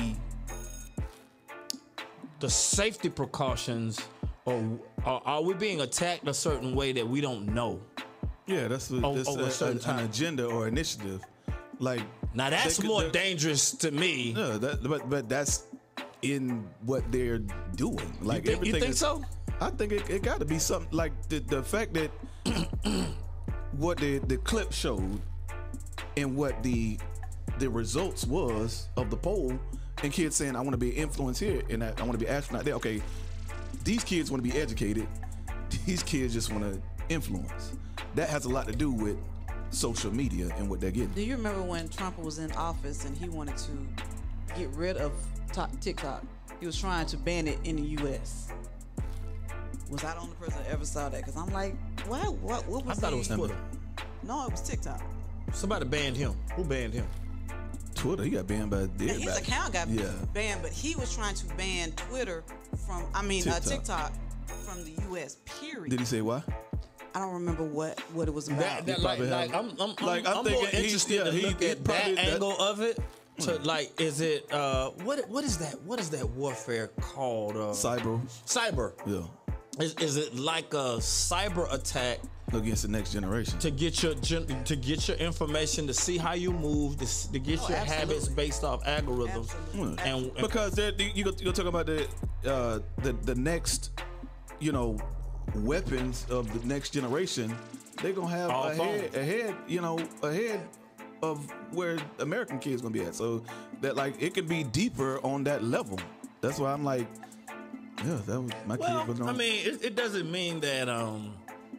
the safety precautions, or, or are we being attacked a certain way that we don't know? Yeah, that's, a, Oh, that's over a a- certain a- time. an agenda or initiative. Like Now that's they could- more they- dangerous to me. No, that, but but that's in what they're doing. Like think- you everything. think is- so? I think it, it got to be something like the the fact that what the the clip showed and what the the results was of the poll, and kids saying I want to be an influence here and I, I want to be an astronaut there. Okay, these kids want to be educated. These kids just want to influence. That has a lot to do with social media and what they're getting. Do you remember when Trump was in office and he wanted to get rid of Tok- TikTok? He was trying to ban it in the U S. Was I the only person that ever saw that? Because I'm like, what? What? What was I thought he? it was Twitter. No, it was TikTok. Somebody banned him. Who banned him? Twitter, he got banned by And his everybody. account got Yeah. banned, but he was trying to ban Twitter from, I mean, TikTok. Uh, TikTok from the U S. Period. Did he say why? I don't remember what what it was about. That, that, like, probably like, have- I'm, I'm, like, I'm, I'm I'm more thinking he- interested yeah, to he- look he at probably- that that- angle of it. To like, is it uh, what? What is that? What is that warfare called? Uh, Cyber. Cyber. Yeah. Is, is it like a cyber attack Against the next generation. to get your gen- to get your information, to see how you move, to, s- to get Oh, your absolutely. habits based off algorithms? Mm. And, and Because they're- you go, you're talking about the, uh, the the next, you know, weapons of the next generation. They're gonna have All ahead, phones. ahead, you know, ahead of where American kids gonna be at. So that like it could be deeper on that level. That's why I'm like, yeah, that was my well, kids was gonna. I mean, it, it doesn't mean that um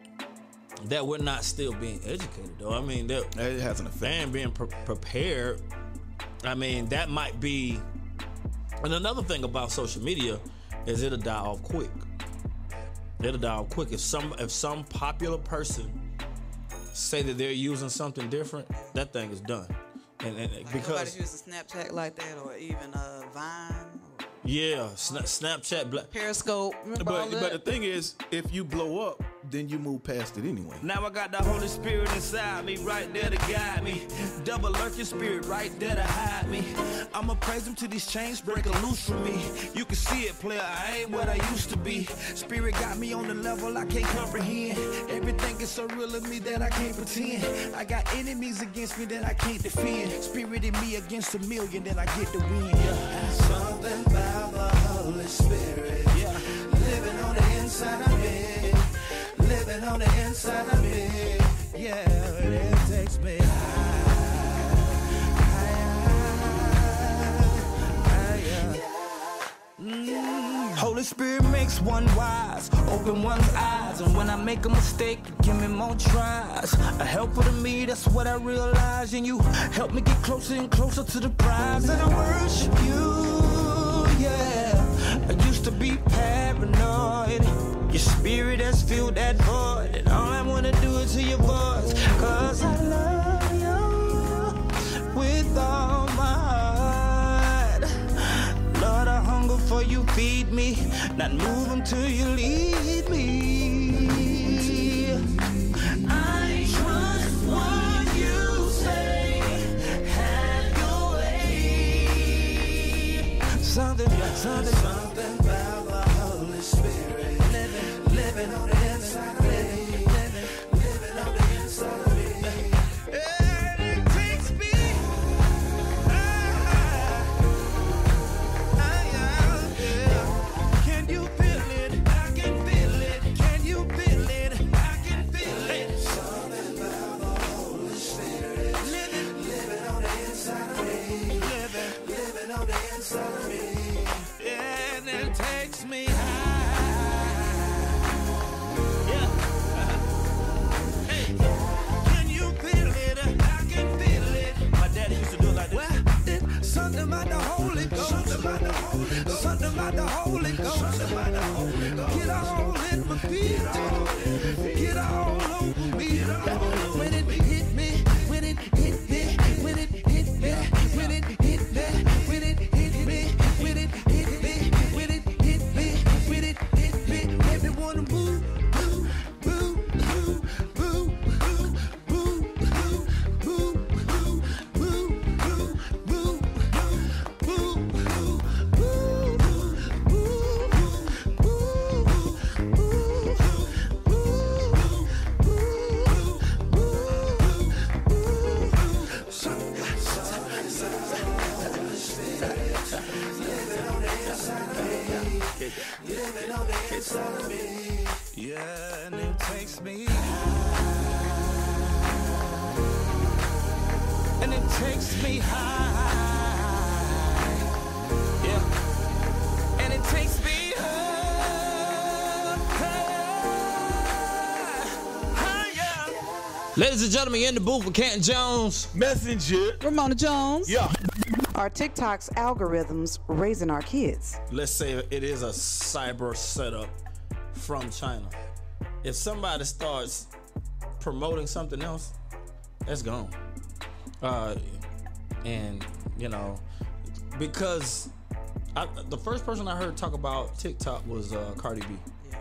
that we're not still being educated, though. I mean, that it has an effect. and being pre- prepared. I mean, that might be. And another thing about social media is it'll die off quick. It'll die off quick if some if some popular person say that they're using something different, that thing is done. And, and Like because nobody's using Snapchat like that, or even uh, Vine, or yeah, Sna- Snapchat, Black. Periscope. Remember all But that? but the thing is, if you blow up, then you move past it anyway. Now I got the Holy Spirit inside me, right there to guide me. Double lurking spirit, right there to hide me. I'ma praise him till these chains break loose from me. You can see it, player, I ain't what I used to be. Spirit got me on the level I can't comprehend. Everything is so real in me that I can't pretend. I got enemies against me that I can't defend. Spirit in me against a million, then I get the win. Yeah. Something about the Holy Spirit. Yeah. Living on the inside of me. Living on the inside of me. Yeah, it takes me Mm. Holy Spirit makes one wise, open one's eyes, and when I make a mistake, you give me more tries. A helper to me, that's what I realize, and you help me get closer and closer to the prize. And I worship you, yeah. I used to be paranoid. Your spirit has filled that void, and all I wanna do is hear your voice. Cause I love you with all my heart. Lord, I hunger for you, feed me, not move until you lead me. I trust what you say, have your way. Something, something, Something about the Holy Spirit. Living, living on the inside of me. Living, living on the inside of me. and it takes me high. Can you feel it? I can feel it. Can you feel it? I can feel it. Something about the Holy Spirit. Living, Living on the inside of me. living, Living on the inside of me. and It's out of me. Yeah, and it takes me high. And it takes me high. Yeah. And it takes me high. Higher. Ladies and gentlemen, in the booth with Canton Jones. Messenger. Ramona Jones. Yeah. Are TikTok's algorithms raising our kids? Let's say it is a cyber setup from China. If somebody starts promoting something else, that's gone. Uh, and, you know, because I, the first person I heard talk about TikTok was uh, Cardi B. Yeah.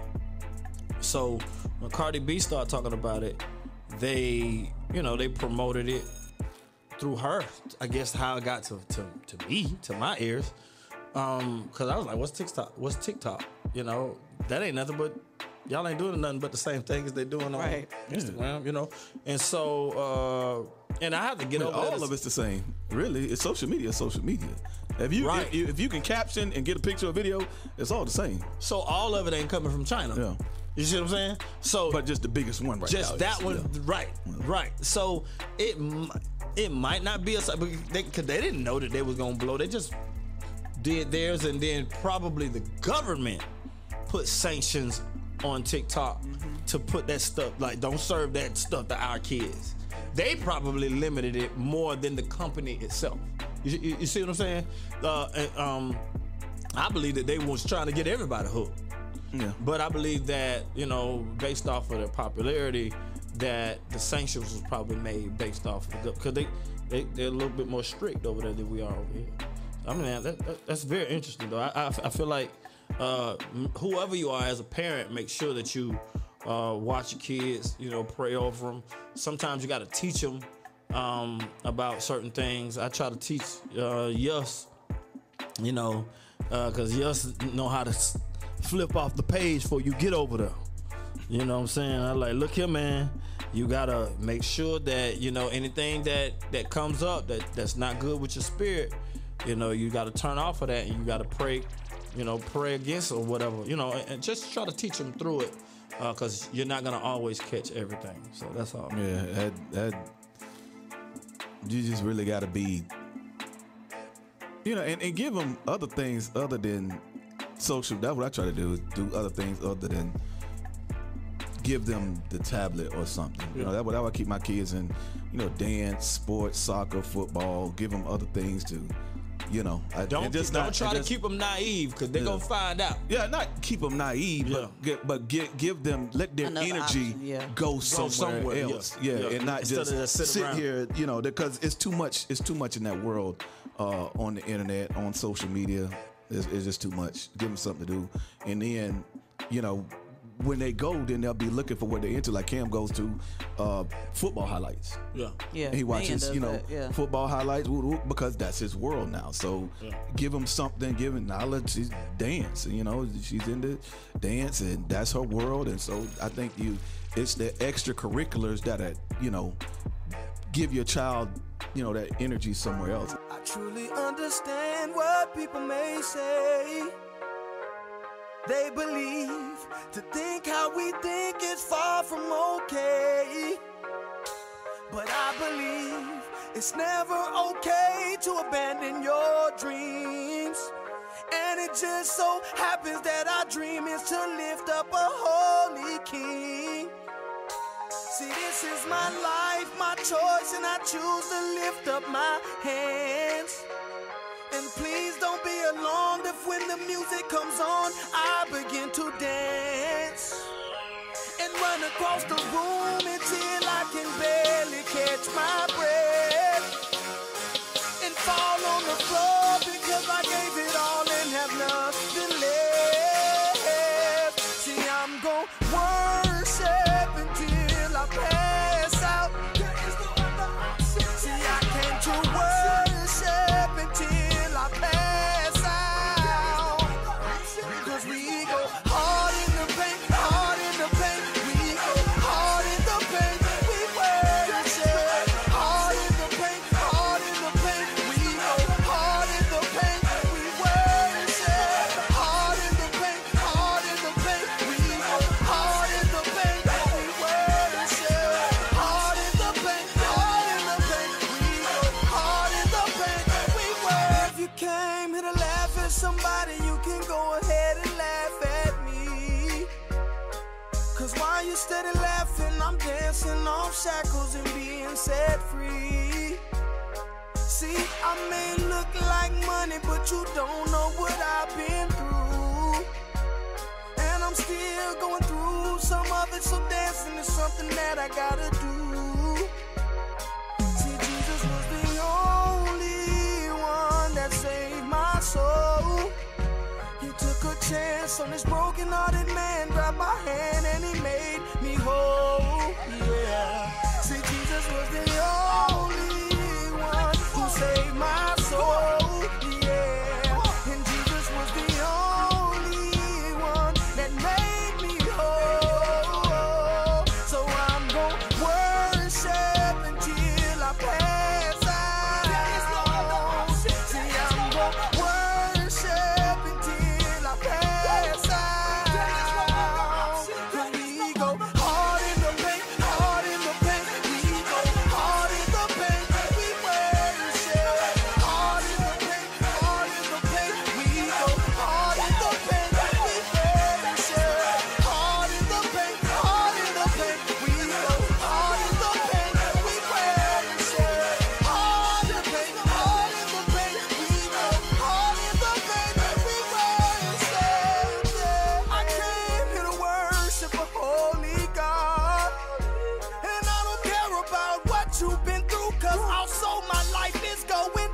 So when Cardi B started talking about it, they, you know, they promoted it through her. I guess how it got to, to, to me, to my ears. Um, cause I was like, what's TikTok? What's TikTok? You know, that ain't nothing but, y'all ain't doing nothing but the same thing as they doing on Right. Instagram, you know? And so, uh, and I have to get Well, over all that. of it's the same. Really, it's social media. It's social media. If you Right. if, you if you can caption and get a picture or video, it's all the same. So all of it ain't coming from China. Yeah. You see what I'm saying? So, But just the biggest one right just now. that is- one, yeah. right, right. So it m- it might not be a because they, 'cause they didn't know that they was gonna blow. They just did theirs, and then probably the government put sanctions on TikTok to put that stuff like don't serve that stuff to our kids. They probably limited it more than the company itself. You, you, you see what I'm saying? Uh, and, um, I believe that they was trying to get everybody hooked. Yeah. But I believe that, you know, based off of their popularity, that the sanctions was probably made based off of the, because they, they, they're a little bit more strict over there than we are over here. I mean, that, that, that's very interesting, though. I, I, I feel like uh, whoever you are as a parent, make sure that you uh, watch your kids, you know, pray over them. Sometimes you got to teach them um, about certain things. I try to teach uh, Yus, you know, because uh, Yus know how to s- flip off the page before you get over there. You know what I'm saying? I like, look here, man. You gotta make sure that, you know, anything that that comes up that that's not good with your spirit, you know, you gotta turn off of that, and you gotta pray, you know, pray against or whatever, you know, and, and just try to teach them through it, because uh, you're not gonna always catch everything. So that's all. Yeah, that, that you just really gotta be, you know, and, and give them other things other than social. That's what I try to do, is do other things other than give them the tablet or something. You know, that would, that would keep my kids in, you know, dance, sports, soccer, football, give them other things to, you know. I, Don't, and just don't not, try and to just- keep them naive, because they're Yeah. gonna find out. Yeah, not keep them naive, Yeah. but get, but get, give them, let their Another energy option, yeah. go somewhere, somewhere, yeah. else. Yeah, Yeah. and not Instead just, of just sit sit around. here, you know, because it's too much. It's too much in that world, uh, on the internet, on social media. It's, it's just too much. Give them something to do, and then, you know, when they go, then they'll be looking for what they're into. Like Cam goes to uh, football highlights. Yeah. Yeah. And he watches, man does you know, that, yeah. football highlights woo, woo, because that's his world now. So Yeah. give him something, give him knowledge. She's dance, you know, she's into dance, and that's her world. And so I think you, it's the extracurriculars that, are, you know, give your child, you know, that energy somewhere else. I truly understand what people may say. They believe to think how we think is far from okay. But I believe it's never okay to abandon your dreams. And it just so happens that our dream is to lift up a holy king. See, this is my life, my choice, and I choose to lift up my hands. And please don't be alarmed if when the music comes on, I begin to dance. And run across the room until I can barely catch my breath. And fall on the floor because I gave it all and have nothing left. See, I'm gon' worship until I pass out. There is no other option. See, I came to worship until I pass out. Cause we go hard in the paint, hard in the paint. We go hard in the paint. We worship steady laughing, I'm dancing off shackles and being set free. See, I may look like money, but you don't know what I've been through. And I'm still going through some of it, so dancing is something that I gotta do. See, Jesus was the only one that saved my soul. He took a chance on this broken-hearted man, grabbed my hand and he made me whole. Yeah. See, Jesus was the only one who saved my soul. Yeah. And Jesus was the only one that made me whole. So I'm gonna worship until I pass out. See, I'm gonna worship until I pass out. And we go hard in the paint, hard in the paint. We go hard in the paint. We worship hard in the paint, hard in the paint. We go hard in the paint. We worship hard in the paint, hard in the paint. We go hard in the paint. We worship hard in the paint, hard in the paint. We go hard in the paint. We worship. I came here to worship a holy God. And I don't care about what you've been through, cause also my life is going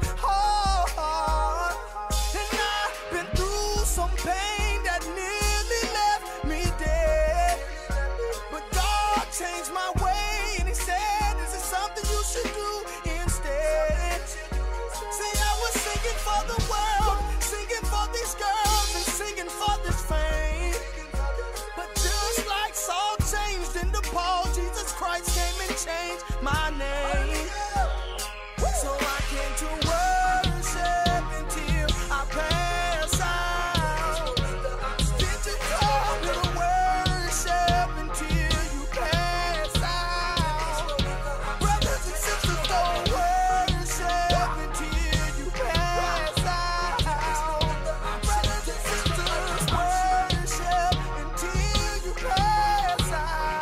hard. And I've been through some pain that nearly left me dead. But God changed my way and he said, this is something you should do instead. See, I was singing for the world, singing for these girls and singing for this fame. But just like Saul changed into Paul, Jesus Christ came and changed my name. So I came to worship until I pass out. Did you come to worship until you pass out? Brothers and sisters, don't worship until you pass out. Brothers and sisters, worship until you pass out.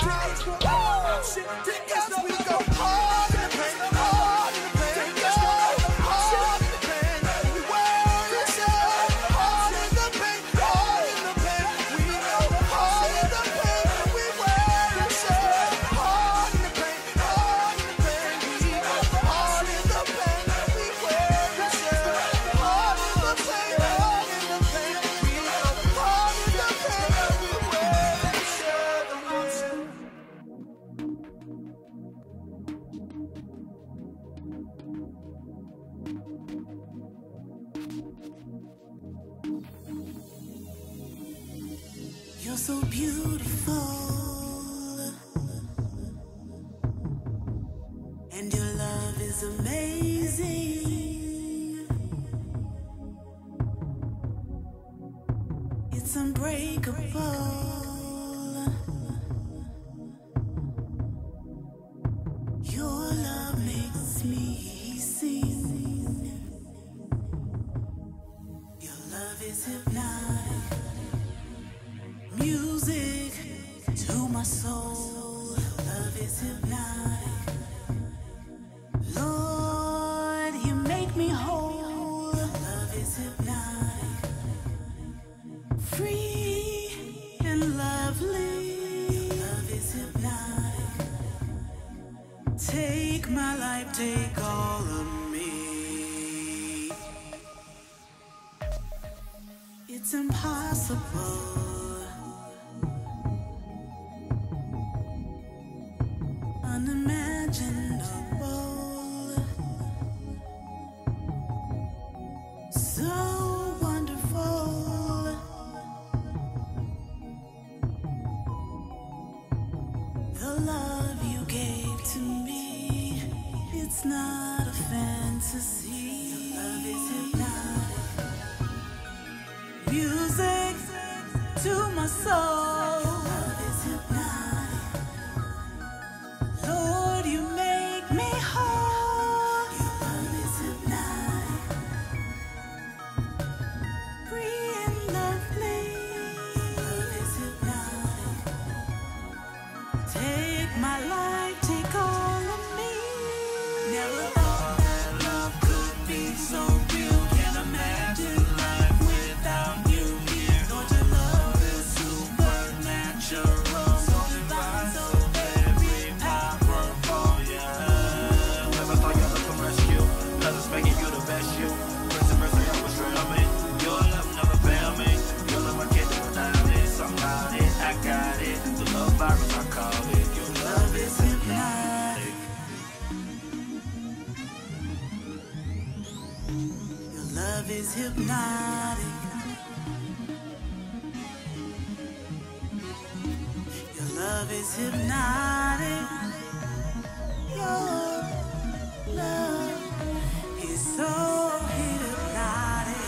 Because we go hard in the paint, hard in the paint, go hard in the paint. We worship hard in the paint, hard in the paint. We go hard in the paint. We worship hard in the paint, hard in the paint. We go hard in the paint. We worship hard in the paint, hard in the paint. We go hard in the paint. We worship. You're so beautiful, and your love is amazing. It's unbreakable. Your love makes me sing. Your love is hypnotic. Music to my soul. Your love is hypnotic. Lord, you make me whole. Your love is hypnotic. Free and lovely. Your love is hypnotic. Take my life, take all of me. It's impossible. Unimaginable, so wonderful. The love you gave to me, it's not a fantasy. Your love is hypnotic. Music to my soul. Your love is hypnotic. Lord, you make me whole. Your love is hypnotic. Free and lovely. Your love is hypnotic. Never thought that love could be so real. Can't imagine life without you here. Don't your love is supernatural, so divine, so very powerful, yeah. Never thought you'd look for rescue, cause it's making you the best you. Mercy, mercy, I was dreaming. Your love never fail me. Your love I can't do without it. Somehow it, I got it. The love virus I call it. Your love is hypnotic. Your love is hypnotic. Your love is hypnotic. Your love is so hypnotic.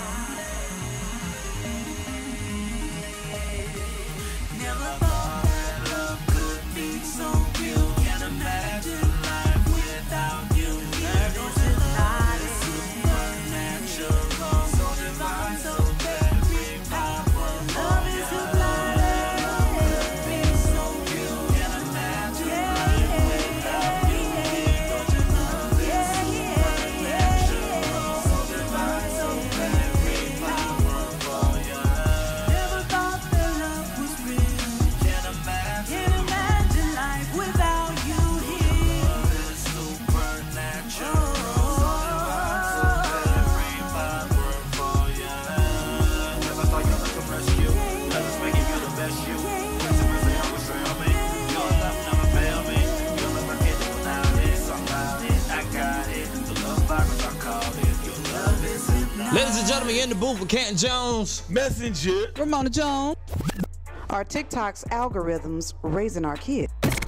Never thought that love could be so real. Can't imagine life without you. Love is hypnotic, supernatural, so divine, so very powerful. Love is hypnotic. Love could be so real. Can't imagine life without you. Don't you love is supernatural, so divine, so very powerful. Never thought that love was real. Can't imagine, can't imagine life without you here. Love is supernatural, so divine, so very powerful, yeah. Never thought you'd look for rescue, cause it's making you the best you. Mercy, mercy, I was dreaming. Your love never fail me. Your love I can't do without it. Somehow it, I got it. The love virus I call it. Your love is hypnotic. Ladies and gentlemen, in the booth with Canton Jones. Messenger. Ramona Jones. Are TikTok's algorithms raising our kids?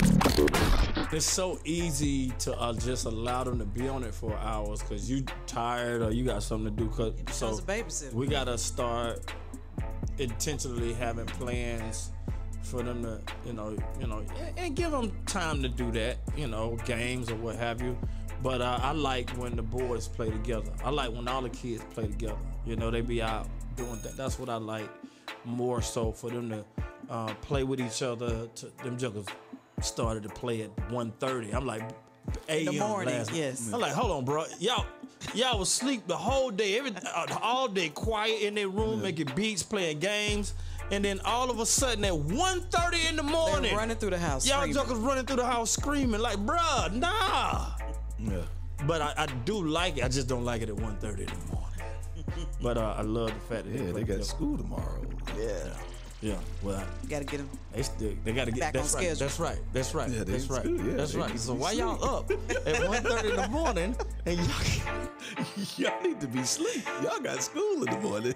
It's so easy to uh, just allow them to be on it for hours because you tired or you got something to do. Cause, so becomes a babysitter. we gotta start intentionally having plans for them to, you know, you know, and, and give them time to do that, you know, games or what have you. But uh, I like when the boys play together. I like when all the kids play together. You know, they be out doing that. That's what I like more so for them to uh, play with each other. To, them jokers started to play at one thirty. I'm like, In the A M morning, last yes. I'm like, hold on, bro. Y'all, y'all was asleep the whole day, every uh, all day, quiet in their room, making beats, playing games, and then all of a sudden at one thirty in the morning, They're running through the house. y'all screaming. jokers running through the house screaming like, bruh, nah. Yeah. But I, I do like it. I just don't like it at one thirty in the morning. But uh, I love the fact that Yeah, they, they play got together. school tomorrow. Yeah. Yeah. Well, You gotta get them. they still they gotta get Back that's on right. schedule. That's right. That's right. Yeah, they that's in right. school, yeah, that's they right. need to So be why y'all up at one thirty in the morning and y'all Y'all need to be asleep. Y'all got school in the morning.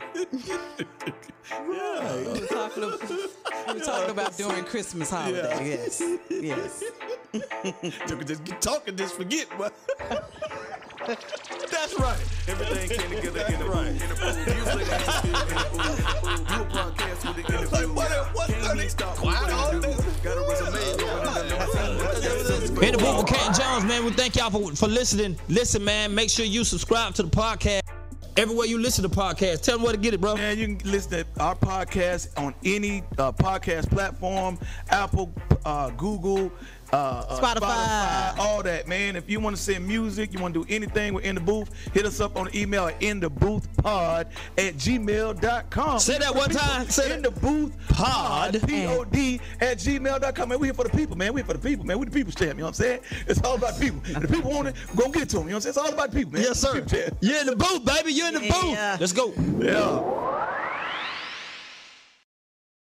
Yeah. We were talking, about, we were talking about during Christmas holiday. Yeah. Yes. Yes. You can just get talking, just forget. But That's right. Everything came together in the right. in the booth. Music and spirit in the booth. Do a podcast with the interview. like, what? What? Can't be stopped. What all do? Got a resume. In the booth with Canton Jones, man. We thank y'all for, for listening. Listen, man, make sure you subscribe to the podcast. Everywhere you listen to podcasts, tell them where to get it, bro. man, you can listen to our podcast on any uh, podcast platform, Apple, uh, Google, uh, uh, Spotify. all that, man. If you want to send music, you want to do anything with In the Booth, hit us up on the email at intheboothpod at gmail dot com. Say that one time. Say In the Booth Pod. P O D at gmail dot com. Man, we here for the people, man. We here for the people, man. We the people stamp, you know what I'm saying? It's all about the people. And the people want it, we're going to get it to them, you know what I'm saying? It's all about the people, man. Yes, sir. People stamp. You're in the booth, baby. You're in the Yeah. booth. Let's go. Yeah.